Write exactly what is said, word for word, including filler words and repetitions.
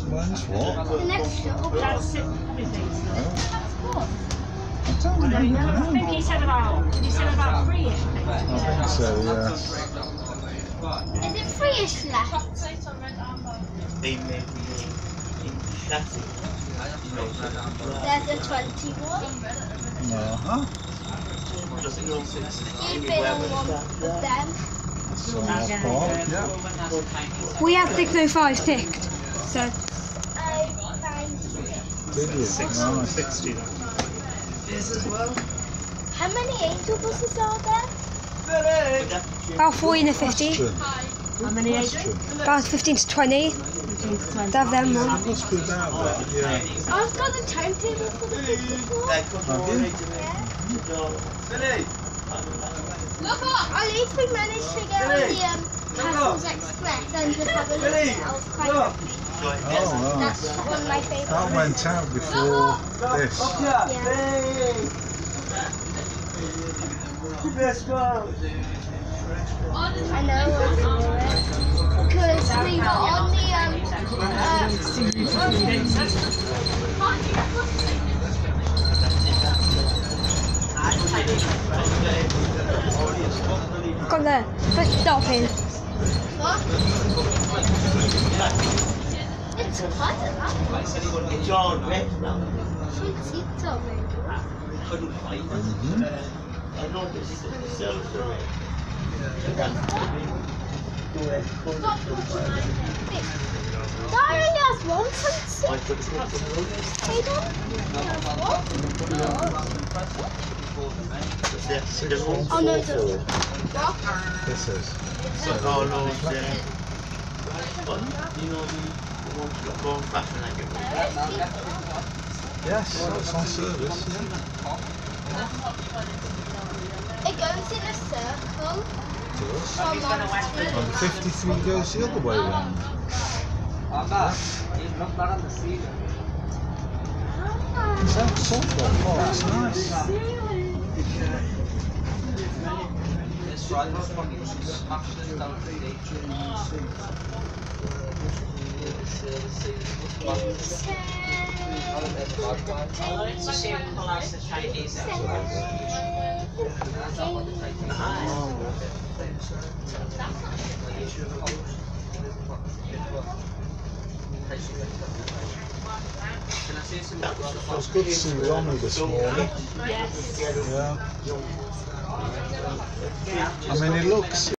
When's what? The next show. That's it. I don't I know. think he said about, he said about three-ish. I think so, yeah. Is it three-ish left? They made me in chassis. There's a twenty-one. Uh-huh. You've been on one of them. So that's part, yeah. We have thick no five ticked. So Oh, thank you. Did you? Right. sixty. How many angel buses are there? about fourteen to fifteen. Question. How many age? Question. About fifteen to twenty. To have them on. It must be about that, yeah. I've got the timetable for the fifty-four. At least we managed to get on the um, Castles Express and just have a look at it. I was quite happy. Oh, That's right. one of my favourite. That went out before this. I know I saw it. Because we were on the Got there. But stopping. What? It's quite a lot. It's all red now. Front seats are red. Couldn't find it. Mm-hmm. I noticed the cells are red. That only has one front seat. I put it They don't? Oh no, it doesn't. What? This is. So all those there. But you know the ones that go fast like it. Yes, it's on service, yeah. It goes in a circle. It does. From one And the fifty-three goes the other way round. Is that softball? Oh, that's nice. It was good to see Ronnie this morning. Yes. Yeah. I mean, he looks.